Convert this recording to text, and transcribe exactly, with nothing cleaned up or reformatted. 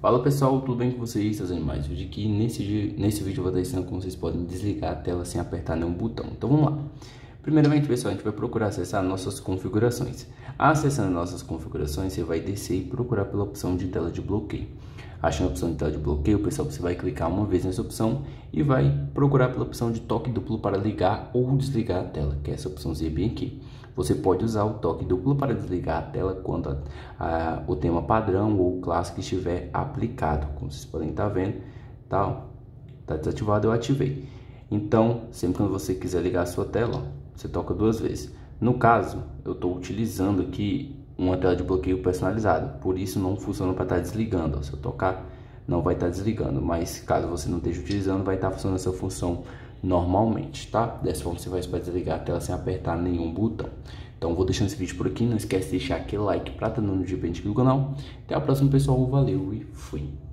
Fala pessoal, tudo bem com vocês? Fazendo mais vídeo aqui. Nesse, nesse vídeo eu vou estar ensinando como vocês podem desligar a tela sem apertar nenhum botão. Então vamos lá. Primeiramente, pessoal, a gente vai procurar acessar nossas configurações. Acessando nossas configurações, você vai descer e procurar pela opção de tela de bloqueio. Achando a opção de tela de bloqueio, pessoal, você vai clicar uma vez nessa opção e vai procurar pela opção de toque duplo para ligar ou desligar a tela, que é essa opçãozinha bem aqui. Você pode usar o toque duplo para desligar a tela quando a, a, o tema padrão ou clássico estiver aplicado. Como vocês podem estar vendo, tá, tá desativado, eu ativei. Então, sempre que você quiser ligar a sua tela, ó, você toca duas vezes. No caso, eu estou utilizando aqui uma tela de bloqueio personalizada, por isso não funciona para estar desligando. Ó, se eu tocar, não vai estar desligando, mas caso você não esteja utilizando, vai estar funcionando essa função normalmente, tá? Dessa forma você vai desligar a tela sem apertar nenhum botão. Então vou deixando esse vídeo por aqui, não esquece de deixar aquele like para estar dando um dia pra gente aqui no canal. Até a próxima, pessoal, valeu e fui!